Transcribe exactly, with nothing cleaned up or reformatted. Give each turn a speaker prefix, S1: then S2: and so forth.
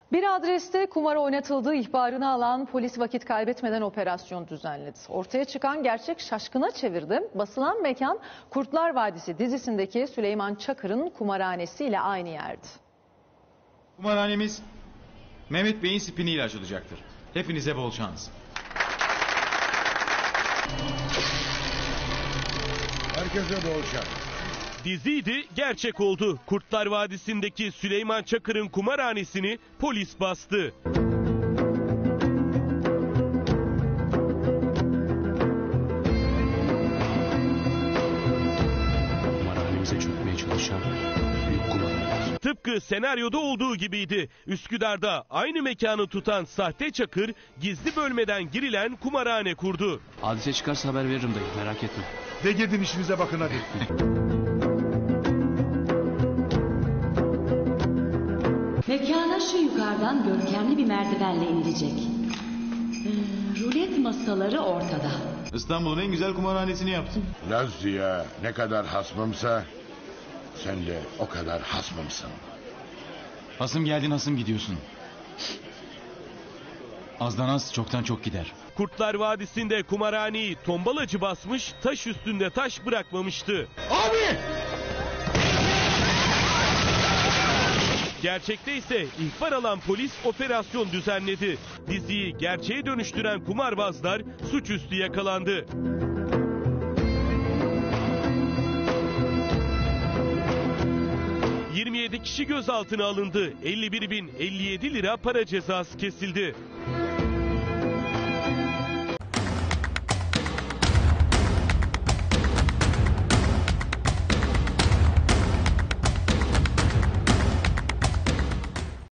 S1: Bir adreste kumar oynatıldığı ihbarını alan polis vakit kaybetmeden operasyon düzenledi. Ortaya çıkan gerçek şaşkına çevirdi. Basılan mekan Kurtlar Vadisi dizisindeki Süleyman Çakır'ın kumarhanesiyle aynı yerdi.
S2: Kumarhanemiz Mehmet Bey'in spiniyle açılacaktır. Hepinize bol şans.
S3: Herkese bol şans.
S4: Diziydi, gerçek oldu. Kurtlar Vadisi'ndeki Süleyman Çakır'ın kumarhanesini polis bastı.
S5: Kumarhanemize çökmeye çalışan büyük kumarhaneler.
S4: Tıpkı senaryoda olduğu gibiydi. Üsküdar'da aynı mekanı tutan sahte Çakır, gizli bölmeden girilen kumarhane kurdu.
S5: Hadise çıkarsa haber veririm dayı, merak etme.
S3: De gidin işinize bakın hadi.
S6: Mekana şu yukarıdan görkemli bir merdivenle inilecek. Ee, rulet masaları ortada.
S2: İstanbul'un en güzel kumarhanesini yaptım.
S3: Laz ya, ne kadar hasmımsa sen de o kadar hasmımsın.
S7: Hasım geldin hasım gidiyorsun. Azdan az çoktan çok gider.
S4: Kurtlar Vadisi'nde kumarhaneyi tombalacı basmış, taş üstünde taş bırakmamıştı.
S3: Abi!
S4: Gerçekte ise ihbar alan polis operasyon düzenledi. Diziyi gerçeğe dönüştüren kumarbazlar suçüstü yakalandı. yirmi yedi kişi gözaltına alındı. elli bir bin elli yedi lira para cezası kesildi.